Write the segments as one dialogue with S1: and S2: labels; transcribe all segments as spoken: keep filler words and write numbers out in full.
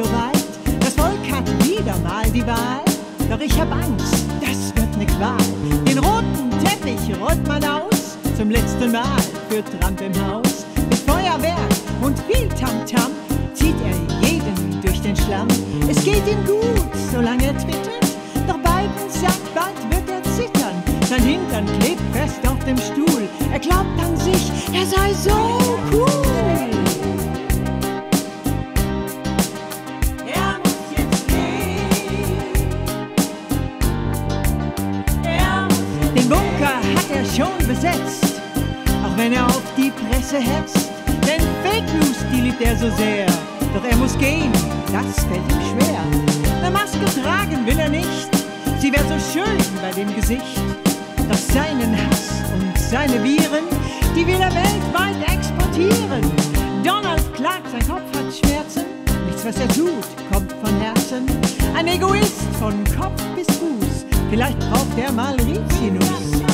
S1: soweit. Das Volk hat wieder mal die Wahl. Doch ich hab Angst, das wird ne Qual. Den roten Teppich rollt man aus, zum letzten Mal für Trump im Haus. Mit Feuerwerk und viel Tamtam zieht er jeden durch den Schlamm. Es geht ihm gut, solange er twittert, doch Biden sagt, bald wird er zittern. Sein Hintern klebt fest auf dem Stuhl, er glaubt an sich, er sei so cool. Den Bunker hat er schon besetzt, auch wenn er auf die Presse hetzt. Denn Fake News, die liebt er so sehr. Doch er muss gehen, das fällt ihm schwer. Eine Maske tragen will er nicht, sie wäre so schön bei dem Gesicht. Doch seinen Hass und seine Viren, die will er weltweit exportieren. Donald klagt, sein Kopf hat Schmerzen, nichts was er tut, kommt von Herzen. Ein Egoist von Kopf bis Fuß, vielleicht braucht er mal Rizinus.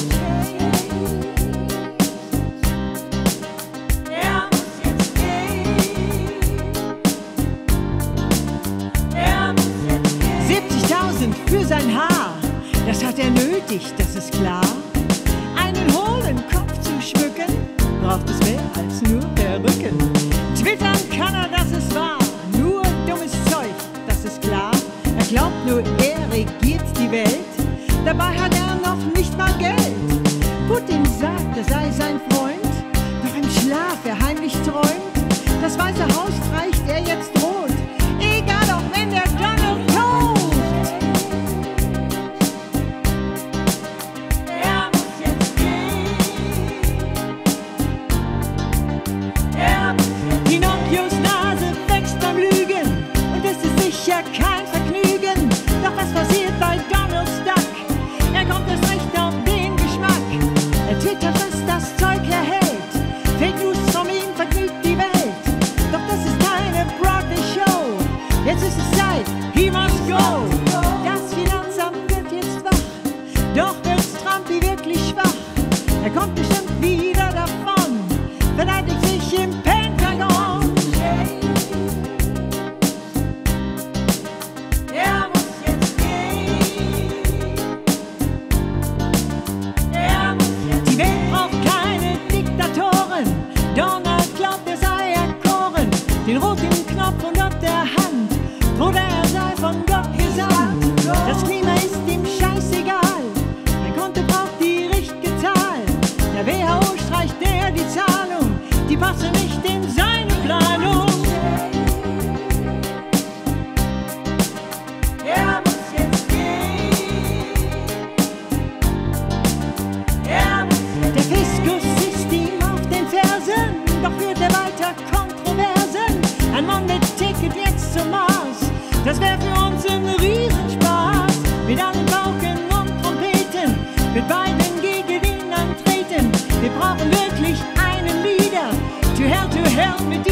S1: siebzigtausend für sein Haar, das hat er nötig, das ist klar. Einen hohlen Kopf zu schmücken, braucht es mehr als nur der Rücken. Twittern kann er, dass es wahr, nur dummes Zeug, das ist klar. Er glaubt nur, er regiert die Welt, dabei hat er noch nicht mal Geld. Putin sagt, er sei sein Freund, doch im Schlaf er heimlich träumt. Das Weiße Haus streicht er jetzt rot, egal auch wenn der Donald tobt. Er muss jetzt gehen. Er muss jetzt gehen. Pinocchios Nase wächst beim Lügen und es ist sicher kein Vergnügen. Doch was passiert bei Donald Duck? Er kommt erst recht auf den Geschmack. Er twittert, was das Zeug erhält. Fake News von ihm vergnügt die Welt. Doch das ist keine Broadway-Show. Jetzt ist es Zeit, he must go. Das Finanzamt wird jetzt wach. Doch wird's Trumpy wirklich schwach. Er kommt bestimmt wieder davon, verteidigt sich im Pentagon. Er muss jetzt gehen. Er muss jetzt Die Welt braucht keine Diktatoren. Donald glaubt, er sei erkoren. Den roten Knopf und auf der Hand, oder er sei von Gott gesandt. Das Klima ist ihm scheißegal, sein Konto braucht die richtige Zahl. Der W H O streicht er die Zahlung, die passe nicht in seine Planung. Er muss jetzt gehen. Er muss jetzt Der Fiskus ist ihm auf den Fersen, doch führt er weiter Kontroversen. Ein Mann mit Ticket jetzt zum Mars, das wäre für uns ein Riesenspaß. Mit allen Pauken und Trompeten wird Biden gegen ihn antreten. Wir brauchen wirklich einen Leader, to hell to hell mit